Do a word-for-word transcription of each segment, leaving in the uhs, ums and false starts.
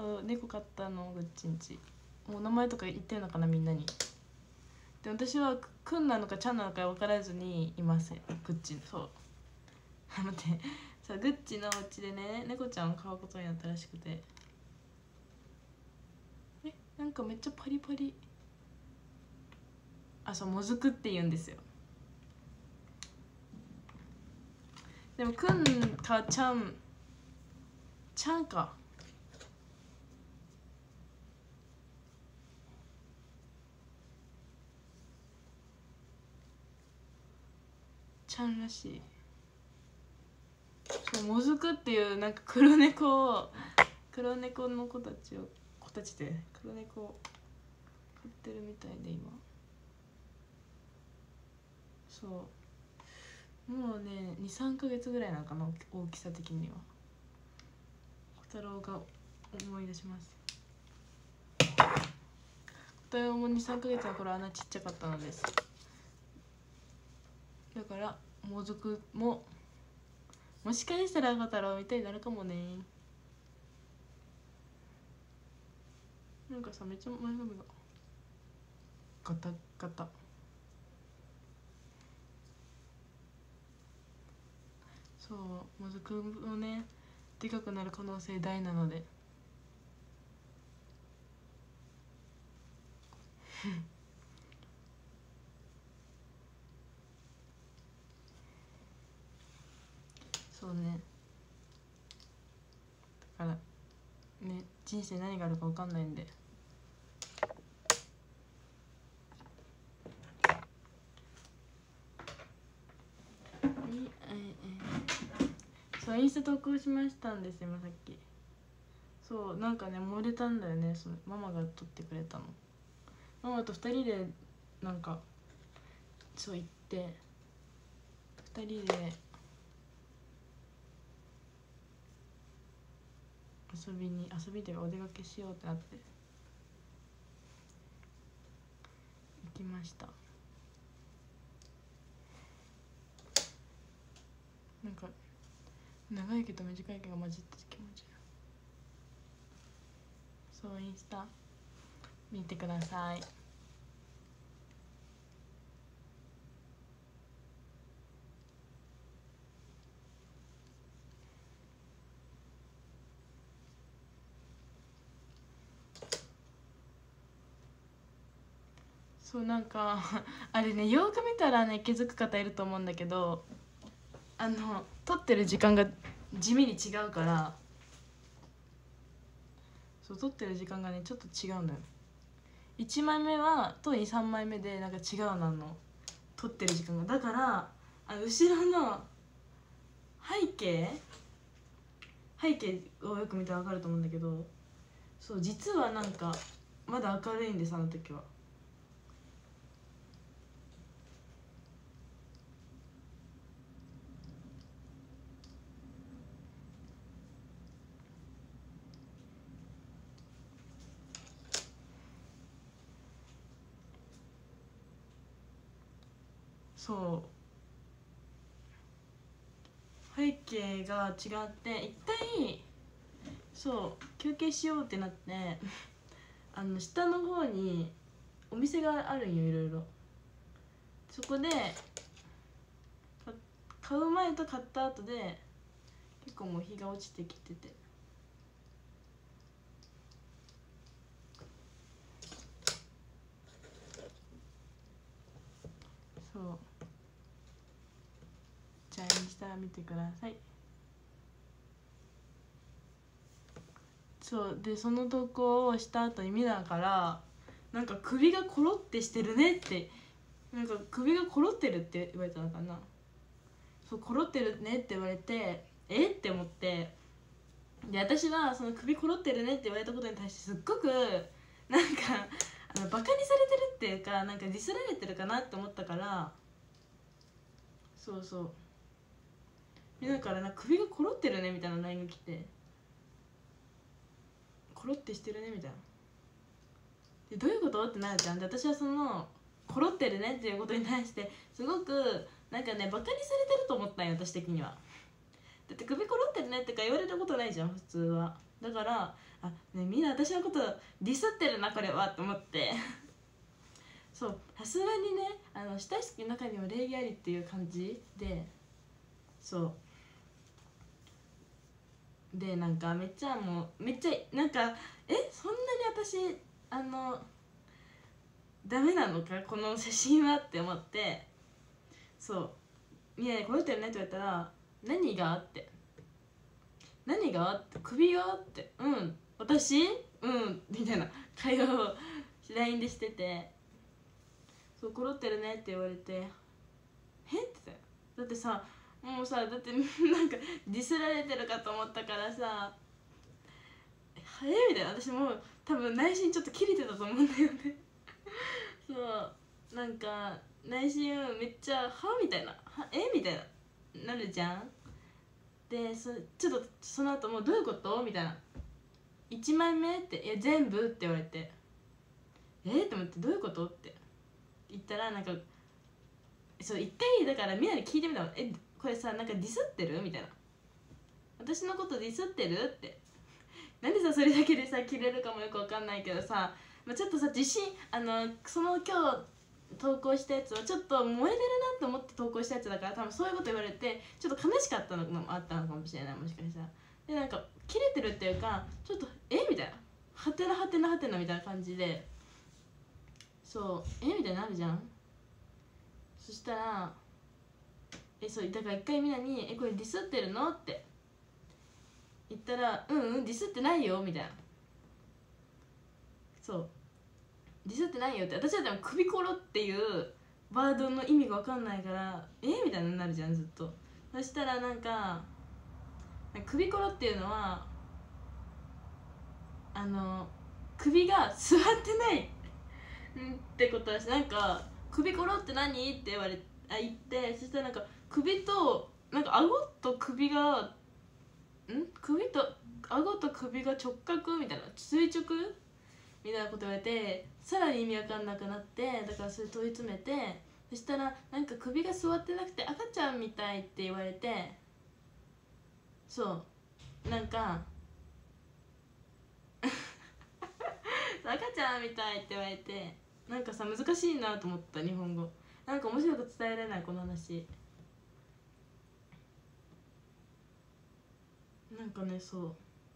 そう猫飼ったのぐっちんち。もう名前とか言ってるのかなみんなに。で私はくんなのかちゃんなのか分からずにいますグッチ。そう待ってさ、グッチのお家でね猫ちゃんを飼うことになったらしくて、えなんかめっちゃパリパリ、あそうもずくって言うんですよ。でもくんかちゃんちゃんかちゃんらしい。そうもずくっていうなんか黒猫を黒猫の子たちを子たちで黒猫を飼ってるみたいで今。そうもうねにさんかげつぐらいなのかな大きさ的には。小太郎が思い出します。小太郎もにさんかげつの頃あんなちっちゃかったのです。だからもずくももしかしたら小太郎みたいになるかもね。なんかさめっちゃ前髪がガタガタ。そうもずくもねでかくなる可能性大なのでそうね、だからね人生何があるか分かんないんで。そうインスタ投稿しましたんですよ今さっき。そうなんかね漏れたんだよね、そのママが撮ってくれたの。ママとふたりでなんかそう言ってふたりで遊びに遊びでお出かけしようってなって行きました。なんか長い毛と短い毛が混じって気持ちいい。そうインスタ見てください。そうなんかあれねよく見たらね気づく方いると思うんだけど、あの撮ってる時間が地味に違うから、そう撮ってる時間がねちょっと違うのよ。いちまいめはとにさんまいめでなんか違うなの撮ってる時間が。だからあの後ろの背景背景をよく見たら分かると思うんだけど、そう実はなんかまだ明るいんです、あの時は。そう背景が違って一回そう休憩しようってなってあの下の方にお店があるんよいろいろ。そこで買う前と買った後で結構もう日が落ちてきてて、そうじゃあインスタ見てください。そうでその投稿をした後に見たからなんか首がコロってしてるねってなんか首がコロってるって言われたのかな。そうコロってるねって言われてえって思って、で私はその首コロってるねって言われたことに対してすっごくなんかあのバカにされてるっていうかなんかディスられてるかなって思ったから、そうそうだからなんか首がコロってるねみたいな ライン が来て、コロってしてるねみたいなでどういうことってなるじゃん。で私はそのコロってるねっていうことに対してすごくなんかねバカにされてると思ったんよ私的には。だって首コロってるねってか言われたことないじゃん普通は。 だからあ、ね、みんな私のことディスってるなこれはと思ってそうさすがにねあの親しき中には礼儀ありっていう感じでそうでなんかめっちゃもうめっちゃなんかえそんなに私あのダメなのかこの写真はって思ってそう「いやこれってね」って言われたら「何が?」って「何が?」って「首が?」って「うん私うん」みたいな会話を ライン でしてて「そう、コロってるね」って言われて「えっ?」てだってさもうさだってなんかディスられてるかと思ったからさ「えみたいな私もう多分内心ちょっと切れてたと思うんだよねそうなんか内心めっちゃ「は?」みたいな「はえみたいななるじゃん。でそちょっとその後もう「どういうこと?」みたいな「いちまいめ?」って「いや全部」って言われて「えっ?」と思って「どういうこと?」って言ったらなんかそう一回だからみんなに聞いてみたの「えこれさなんかディスってる?」みたいな私のことディスってるってなんでさそれだけでさ切れるかもよくわかんないけどさ、まあ、ちょっとさ自信あのその今日投稿したやつはちょっと燃えてるなと思って投稿したやつだから多分そういうこと言われてちょっと悲しかったのもあったのかもしれないもしかしたらでなんか切れてるっていうかちょっと「えみたいな「はてなはてなはてな」みたいな感じでそう「えみたいになるじゃん。そしたらえそうだから一回みんなに「えこれディスってるの?」って言ったら「うんうんディスってないよ」みたいなそうディスってないよって私はでも首コロっていうワードの意味が分かんないからえみたいになるじゃんずっとそしたらなんか首コロっていうのはあの首が座ってないってことだしなんか首コロって何って言われあ言ってそしたらなんか首となんか顎と首がん首と顎と首が直角みたいな垂直みたいなこと言われてさらに意味わかんなくなってだからそれ問い詰めてそしたらなんか首が座ってなくて赤ちゃんみたいって言われてそうなんか赤ちゃんみたいって言われてなんかさ難しいなと思った日本語なんか面白く伝えられないこの話なんかねそう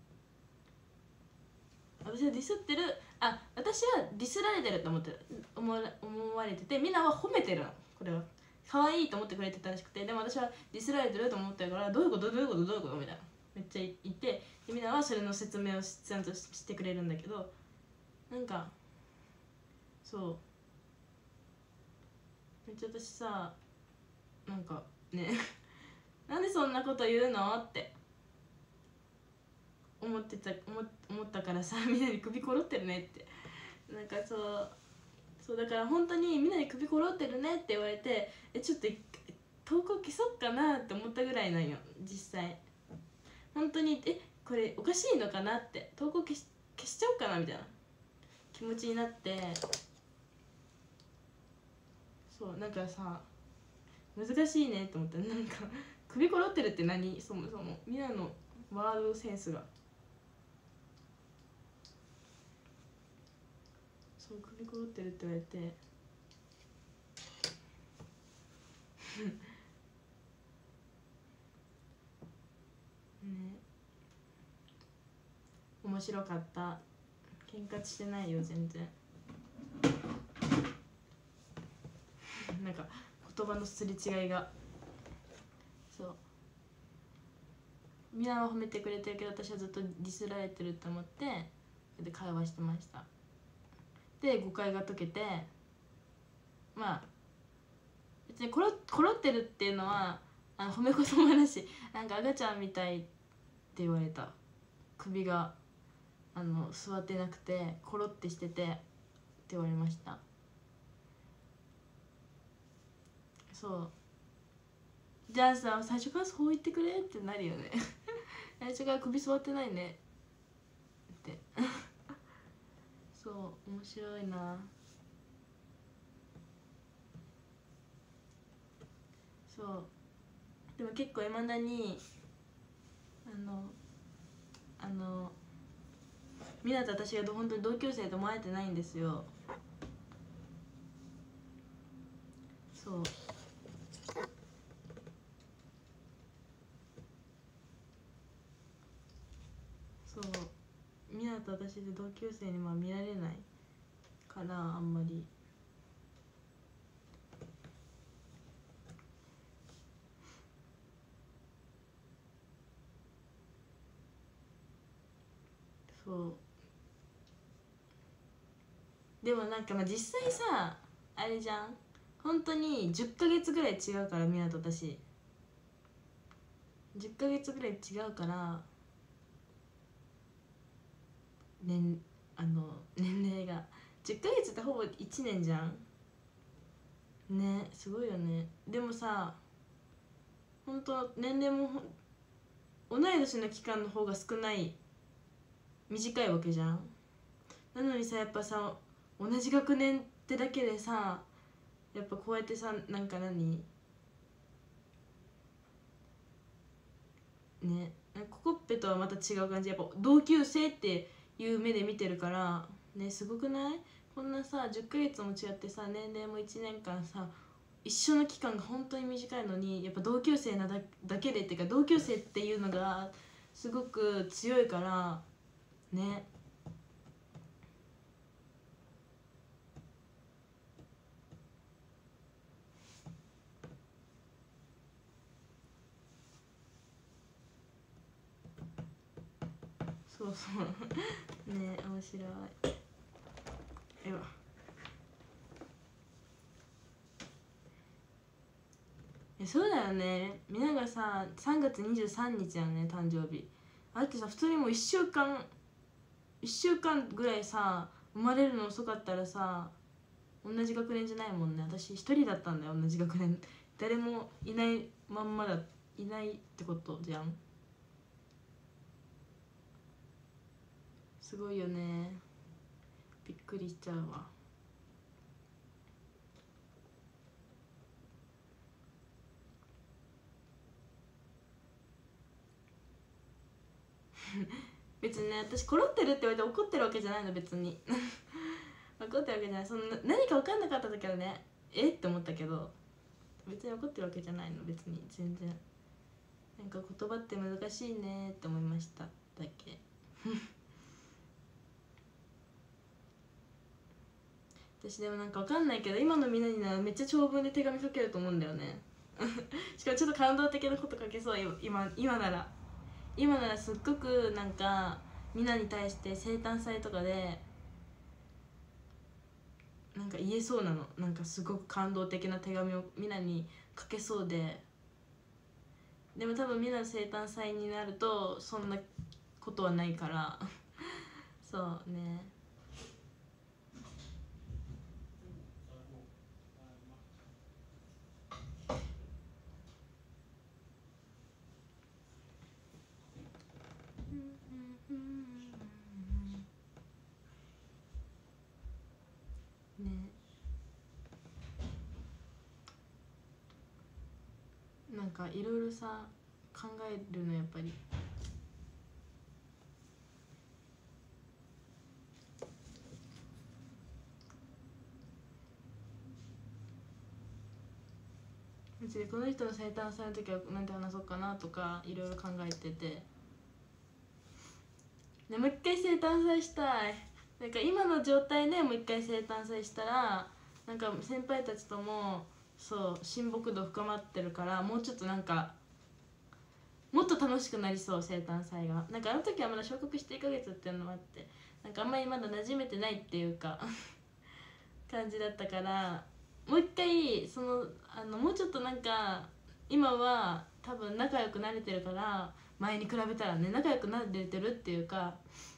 私はディスってるあ私はディスられてると思ってる思わ思われててみんなは褒めてるのこれは可愛いと思ってくれてたらしくてでも私はディスられてると思ってるからどういうことどういうことどういうことみたいなめっちゃ言ってでみんなはそれの説明をちゃんとしてくれるんだけどなんかそうめっちゃ私さなんかねなんでそんなこと言うのって思ってた思思ったからさみんなに首ころってるねってなんかそうそうだから本当にみんなに首ころってるねって言われてえちょっと投稿消そっかなって思ったぐらいなんよ実際本当にえこれおかしいのかなって投稿消し消しちゃおうかなみたいな気持ちになってそうなんかさ難しいねって思ったなんか首ころってるって何そもそもみんなのワードセンスがそう首ころってるって言われてね面白かった喧嘩してないよ全然なんか言葉のすれ違いがそうみんなは褒めてくれてるけど私はずっとディスられてると思ってで会話してましたで誤解が解けてまあ別にコロコロってるっていうのはあの褒め言葉だしなんか赤ちゃんみたいって言われた首があの座ってなくてコロってしててって言われましたそうじゃあさ最初からそう言ってくれってなるよね最初から首座ってないねってそう面白いなそうでも結構いまだにあのあのみんなと私が本当に同級生と思われてないんですよ。そうそうみんなと私で同級生にまあ見られないからあんまり。そうでもなんかまあ実際さあれじゃん、本当にじゅっかげつぐらい違うからみんなと私じゅっかげつぐらい違うから年あの年齢がじゅっかげつってほぼいちねんじゃんね。すごいよね。でもさ本当年齢も同い年の期間の方が少ない短いわけじゃん。なのにさやっぱさ同じ学年ってだけでさやっぱこうやってさなんか何ねココッペとはまた違う感じ、やっぱ同級生っていう目で見てるからね。すごくない？こんなさじゅっかげつも違ってさ年齢もいちねんかんさ一緒の期間が本当に短いのにやっぱ同級生なだだけでっていうか同級生っていうのがすごく強いからね。そうそうね面白い。えわえそうだよね。みんながささんがつにじゅうさんにちやんね誕生日。あれってさ普通にもういっしゅうかんいっしゅうかんぐらいさ生まれるの遅かったらさ同じ学年じゃないもんね。私一人だったんだよ同じ学年。誰もいないまんまだいないってことじゃん。すごいよね。びっくりしちゃうわ。別にね私コロってるって言われて怒ってるわけじゃないの別に怒ってるわけじゃない。その何か分かんなかった時はねえって思ったけど別に怒ってるわけじゃないの別に全然。なんか言葉って難しいねって思いましただけ私でもなんか分かんないけど今のみんなにならめっちゃ長文で手紙書けると思うんだよねしかもちょっと感動的なこと書けそう今今なら今ならすっごくなんかみんなに対して生誕祭とかでなんか言えそうなの。なんかすごく感動的な手紙をみんなに書けそうで。でも多分みんなの生誕祭になるとそんなことはないからそうね。ねなんかいろいろさ考えるのやっぱり。うちでこの人の生誕祭の時はなんて話そうかなとかいろいろ考えてて、でもう一回生誕祭したい。なんか今の状態でもう一回生誕祭したらなんか先輩たちともそう親睦度深まってるからもうちょっとなんかもっと楽しくなりそう。生誕祭がなんかあの時はまだ昇格していっかげつっていうのもあってなんかあんまりまだ馴染めてないっていうか感じだったからもう一回そのあのもうちょっとなんか今は多分仲良くなれてるから前に比べたらね仲良くなれてるっていうか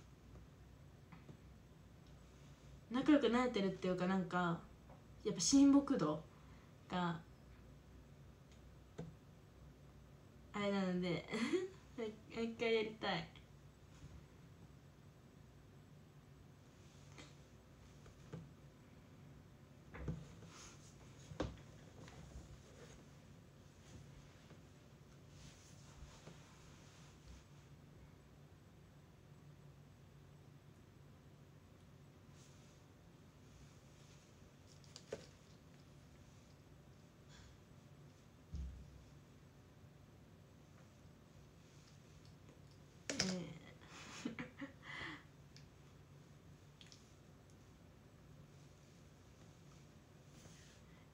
仲良くなれてるっていうかなんかやっぱ親睦度があれなのでもう一回やりたい。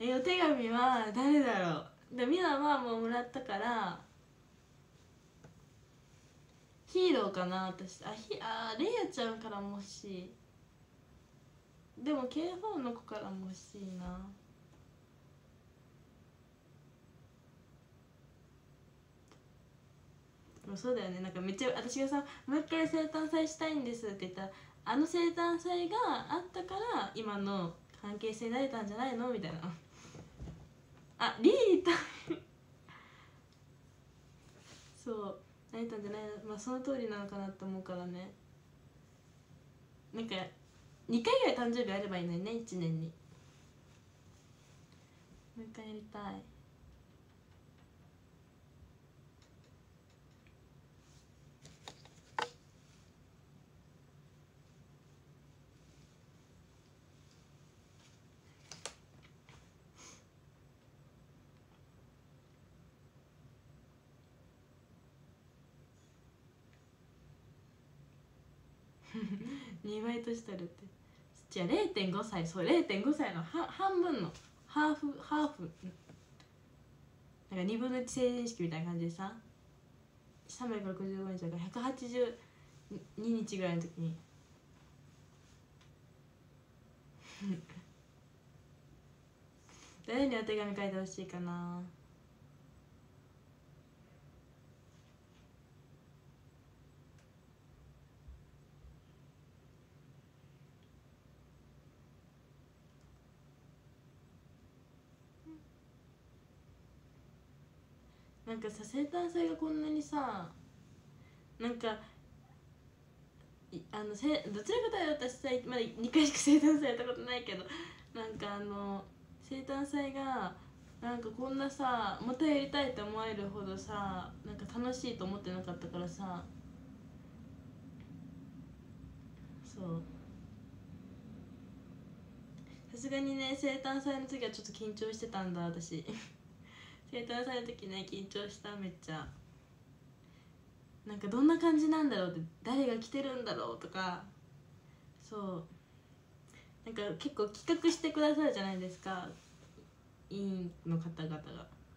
えお手紙は誰だろう。でミナはもうもらったからヒーローかな私。あひあレイヤちゃんからも欲しい。でも ケーフォー の子からも欲しいな。そうだよね。なんかめっちゃ私がさもう一回生誕祭したいんですって言ったら、あの生誕祭があったから今の関係性になれたんじゃないのみたいな。あリータそうなれたんじゃないの。まあその通りなのかなって思うからね。なんかにかいぐらい誕生日あればいいのにね、いちねんに。もう一回やりたい。にばい年取るってじゃあ れいてんごさい。そう れいてんごさいのは半分のハーフハーフなんかにぶんのいち成人式みたいな感じでささんびゃくろくじゅうごにちだからひゃくはちじゅうににちぐらいの時に誰にお手紙書いてほしいかな。なんかさ生誕祭がこんなにさなんかあのせどちらかというと私さまだにかいしか生誕祭やったことないけど、なんかあの生誕祭がなんかこんなさまたやりたいって思えるほどさなんか楽しいと思ってなかったからさ。そうさすがにね生誕祭の時はちょっと緊張してたんだ私生誕祭の時ね緊張しためっちゃ。なんかどんな感じなんだろうって誰が来てるんだろうとか。そうなんか結構企画してくださるじゃないですか委員の方々がね。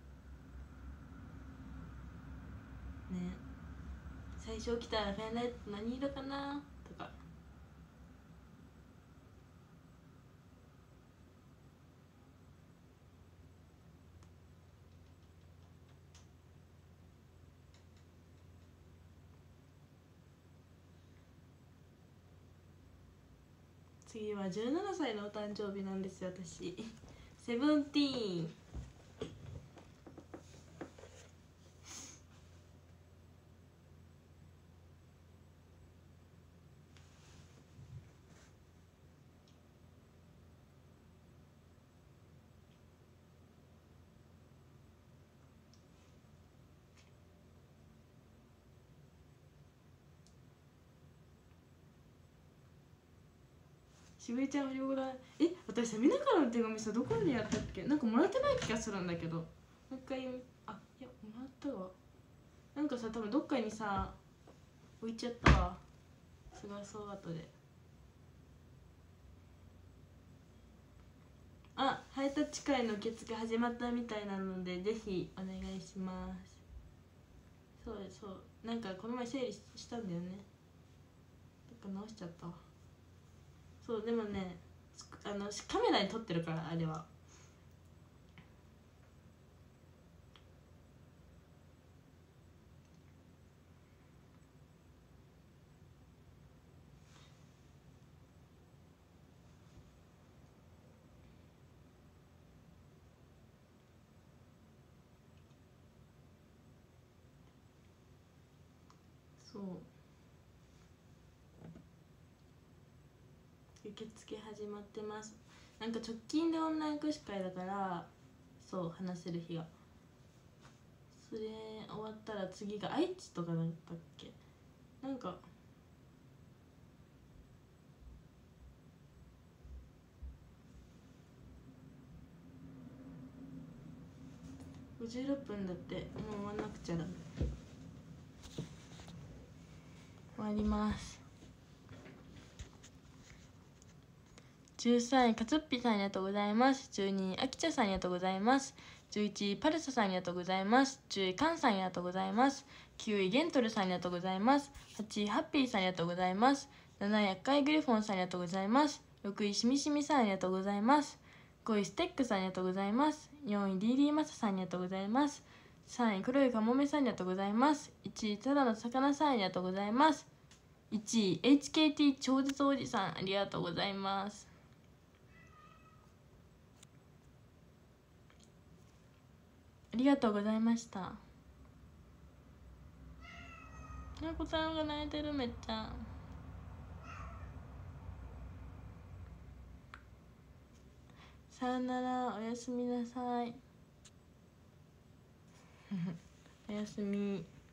最初来たらペンライト何色かなとか。次はじゅうななさいのお誕生日なんですよ私。セブンティーン。渋井ちゃん無料だ。え私さみなからの手紙さどこにやったっけ。なんかもらってない気がするんだけどもう一回。あいやもらったわ。なんかさ多分どっかにさ置いちゃったわ。すごいそう後で。あハイタッチ会の受付始まったみたいなのでぜひお願いします。そうそうなんかこの前整理したんだよね。どっか直しちゃったわ。そうでもねあのカメラに撮ってるからあれは。そう受付始まってます。なんか直近でオンライン握手会だからそう話せる日がそれ終わったら次が愛知とかだったっけ。なんかごじゅうろっぷんだって。もう終わんなくちゃだ。終わります。 じゅうさんいかつっぴさんありがとうございます。じゅうにいあきちゃさんありがとうございます。じゅういちいパルサさんありがとうございます。じゅういカンさんありがとうございます。きゅういゲントルさんありがとうございます。はちいハッピーさんありがとうございます。なない赤いグリフォンさんありがとうございます。ろくいしみしみさんありがとうございます。ごいステックさんありがとうございます。よんい ディーディー マサさんありがとうございます。さんい黒いカモメさんありがとうございます。いちいただの魚さんありがとうございます。いちい エイチケーティー 超絶おじさんありがとうございます。ありがとうございました。なこさんが泣いてる、めっちゃ。さよなら、おやすみなさい。おやすみ。